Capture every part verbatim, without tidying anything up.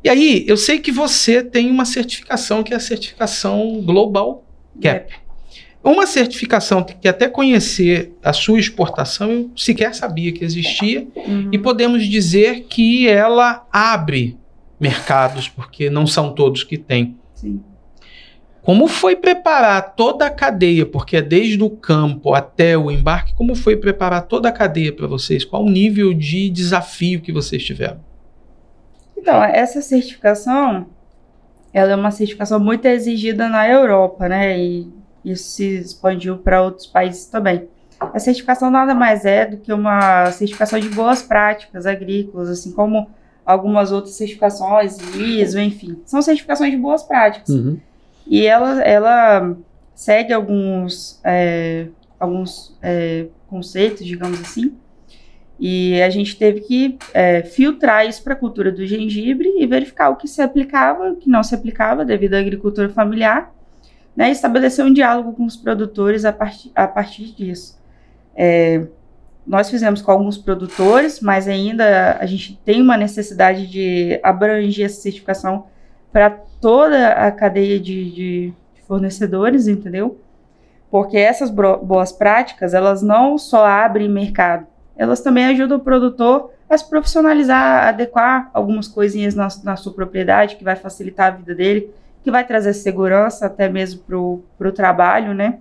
E aí, eu sei que você tem uma certificação que é a certificação Global Gap. É. Uma certificação que até conhecer a sua exportação, eu sequer sabia que existia. Uhum. E podemos dizer que ela abre mercados, porque não são todos que têm. Sim. Como foi preparar toda a cadeia, porque é desde o campo até o embarque, como foi preparar toda a cadeia para vocês? Qual o nível de desafio que vocês tiveram? Então, essa certificação, ela é uma certificação muito exigida na Europa, né? E isso se expandiu para outros países também. A certificação nada mais é do que uma certificação de boas práticas agrícolas, assim como algumas outras certificações, I S O, enfim. São certificações de boas práticas. Uhum. E ela, ela segue alguns, é, alguns é, conceitos, digamos assim, e a gente teve que é, filtrar isso para a cultura do gengibre e verificar o que se aplicava, o que não se aplicava devido à agricultura familiar, né, e estabelecer um diálogo com os produtores a, part a partir disso. É, nós fizemos com alguns produtores, mas ainda a gente tem uma necessidade de abranger essa certificação para toda a cadeia de, de fornecedores, entendeu? Porque essas boas práticas, elas não só abrem mercado, elas também ajudam o produtor a se profissionalizar, a adequar algumas coisinhas na, na sua propriedade, que vai facilitar a vida dele, que vai trazer segurança até mesmo para o trabalho, né?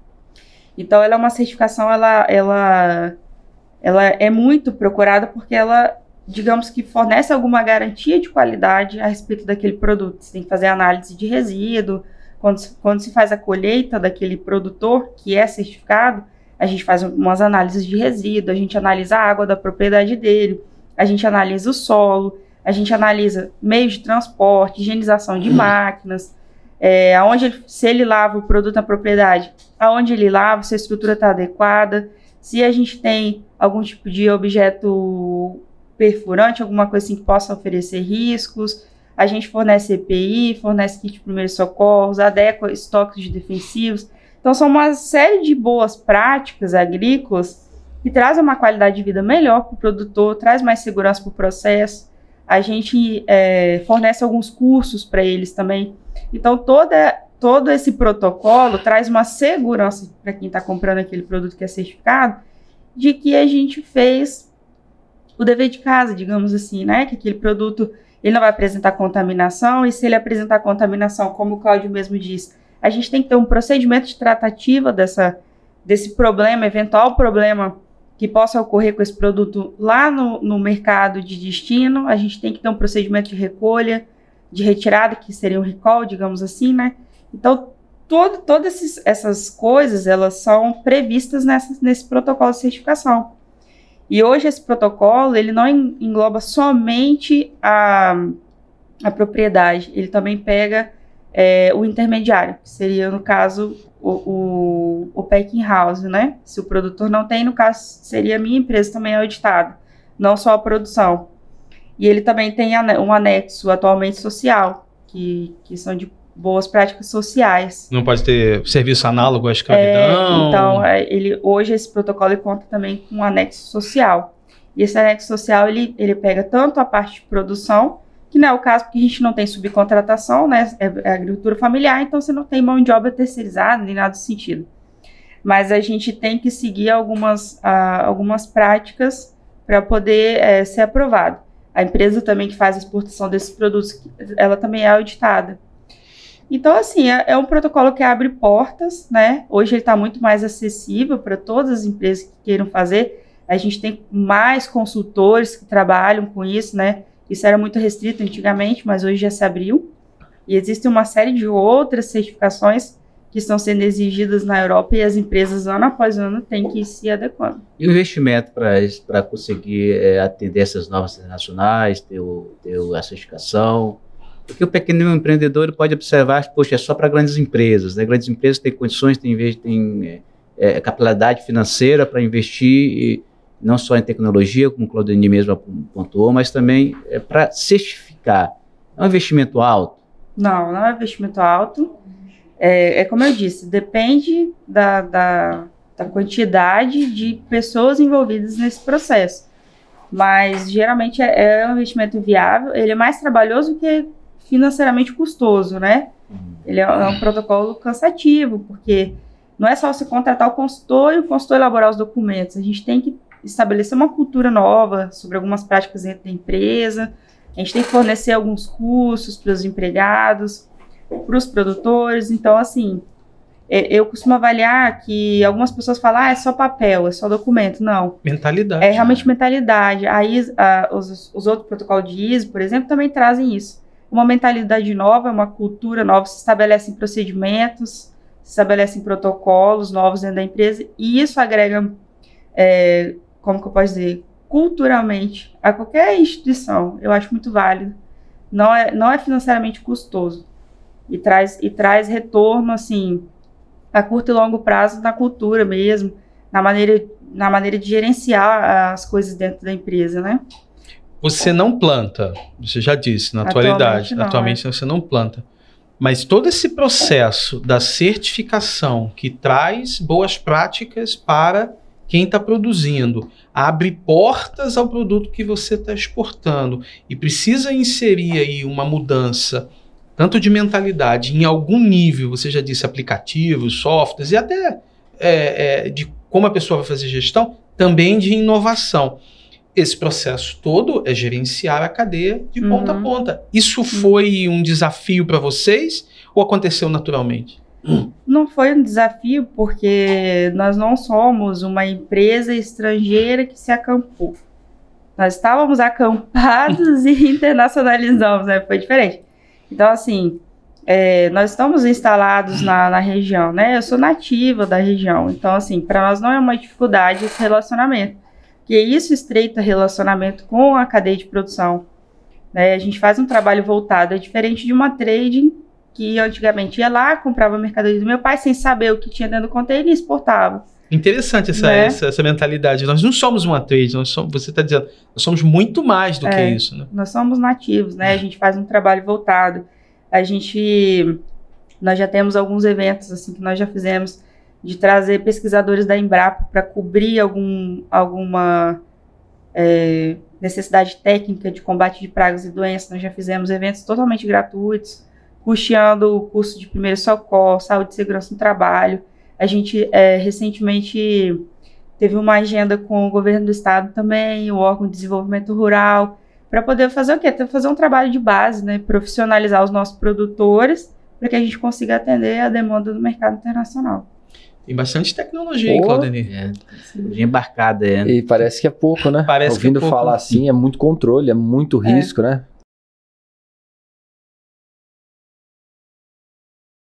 Então, ela é uma certificação, ela, ela, ela é muito procurada porque ela, digamos que fornece alguma garantia de qualidade a respeito daquele produto. Você tem que fazer análise de resíduo. Quando, quando se faz a colheita daquele produtor que é certificado, a gente faz umas análises de resíduo, a gente analisa a água da propriedade dele, a gente analisa o solo, a gente analisa meio de transporte, higienização de máquinas, é, aonde ele, se ele lava o produto na propriedade, aonde ele lava, se a estrutura está adequada, se a gente tem algum tipo de objeto perfurante, alguma coisa assim que possa oferecer riscos. A gente fornece E P I, fornece kit de primeiros socorros, adequa estoques de defensivos. Então, são uma série de boas práticas agrícolas que trazem uma qualidade de vida melhor para o produtor, traz mais segurança para o processo. A gente é, fornece alguns cursos para eles também. Então, toda, todo esse protocolo traz uma segurança para quem está comprando aquele produto que é certificado, de que a gente fez o dever de casa, digamos assim, né? Que aquele produto ele não vai apresentar contaminação, e se ele apresentar contaminação, como o Cláudio mesmo disse, a gente tem que ter um procedimento de tratativa dessa, desse problema, eventual problema que possa ocorrer com esse produto lá no, no mercado de destino. A gente tem que ter um procedimento de recolha, de retirada, que seria um recall, digamos assim, né? Então, todo, todas esses, essas coisas, elas são previstas nessa, nesse protocolo de certificação. E hoje esse protocolo, ele não engloba somente a, a propriedade, ele também pega é, o intermediário, que seria, no caso, o, o, o packing house, né? Se o produtor não tem, no caso, seria a minha empresa também auditada, não só a produção. E ele também tem um anexo atualmente social, que, que são de boas práticas sociais. Não pode ter serviço análogo à escravidão? É, então, ele, hoje esse protocolo ele conta também com um anexo social. E esse anexo social, ele, ele pega tanto a parte de produção, que não é o caso porque a gente não tem subcontratação, né? É, é agricultura familiar, então você não tem mão de obra terceirizada, nem nada do sentido. Mas a gente tem que seguir algumas, ah, algumas práticas para poder é, ser aprovado. A empresa também que faz a exportação desses produtos, ela também é auditada. Então, assim, é, é um protocolo que abre portas, né? Hoje ele está muito mais acessível para todas as empresas que queiram fazer. A gente tem mais consultores que trabalham com isso, né? Isso era muito restrito antigamente, mas hoje já se abriu. E existe uma série de outras certificações que estão sendo exigidas na Europa e as empresas, ano após ano, têm que ir se adequando. E o investimento para conseguir é, atender essas normas internacionais, ter, o, ter a certificação? Porque o pequeno empreendedor pode observar que, poxa, é só para grandes empresas, né? Grandes empresas têm condições, têm, têm é, capilaridade financeira para investir, e não só em tecnologia, como o Claudionir mesmo pontuou, mas também é, para certificar. É um investimento alto? Não, não é um investimento alto. É, é como eu disse, depende da, da, da quantidade de pessoas envolvidas nesse processo. mas geralmente é, é um investimento viável, ele é mais trabalhoso que financeiramente custoso, né? Ele é, é um protocolo cansativo, porque não é só você contratar o consultor e o consultor elaborar os documentos, a gente tem que estabelecer uma cultura nova sobre algumas práticas dentro da empresa, a gente tem que fornecer alguns cursos para os empregados, para os produtores, então assim, eu costumo avaliar que algumas pessoas falam, ah, é só papel, é só documento. Não. Mentalidade. É realmente mentalidade. A I S O, a, os, os outros protocolos de I S O, por exemplo, também trazem isso. Uma mentalidade nova, uma cultura nova, se estabelecem procedimentos, se estabelecem protocolos novos dentro da empresa, e isso agrega, é, como que eu posso dizer, culturalmente, a qualquer instituição. Eu acho muito válido. Não é, não é financeiramente custoso. E traz, e traz retorno, assim, a curto e longo prazo na cultura mesmo, na maneira, na maneira de gerenciar as coisas dentro da empresa, né? Você não planta, você já disse, na Atualmente atualidade. não, Atualmente é. você não planta. Mas todo esse processo da certificação que traz boas práticas para quem está produzindo, abre portas ao produto que você está exportando e precisa inserir aí uma mudança tanto de mentalidade, em algum nível, você já disse aplicativos, softwares, e até é, é, de como a pessoa vai fazer gestão, também de inovação. Esse processo todo é gerenciar a cadeia de Uhum. ponta a ponta. Isso foi um desafio para vocês ou aconteceu naturalmente? Não foi um desafio, porque nós não somos uma empresa estrangeira que se acampou. Nós estávamos acampados e internacionalizamos, né? Foi diferente. Então, assim, é, nós estamos instalados na, na região, né? Eu sou nativa da região, então, assim, para nós não é uma dificuldade esse relacionamento, porque isso estreita relacionamento com a cadeia de produção, né? A gente faz um trabalho voltado, é diferente de uma trading que antigamente ia lá, comprava a mercadoria do meu pai sem saber o que tinha dentro do container e exportava. Interessante essa, Né? essa, essa mentalidade. Nós não somos uma trade, nós somos, você está dizendo, nós somos muito mais do É. que isso, né? Nós somos nativos, né? A gente faz um trabalho voltado. A gente, nós já temos alguns eventos assim que nós já fizemos de trazer pesquisadores da Embrapa para cobrir algum, alguma é, necessidade técnica de combate de pragas e doenças. Nós já fizemos eventos totalmente gratuitos, custeando o curso de primeiro socorro, saúde e segurança no trabalho. A gente é, recentemente teve uma agenda com o governo do estado também, o órgão de desenvolvimento rural, para poder fazer o quê? Fazer um trabalho de base, né? Profissionalizar os nossos produtores, para que a gente consiga atender a demanda do mercado internacional. Tem bastante tecnologia aí, Pô. Claudemir. É, tecnologia embarcada, é. E parece que é pouco, né? Parece Ouvindo que é pouco. falar assim, é muito controle, é muito risco, né?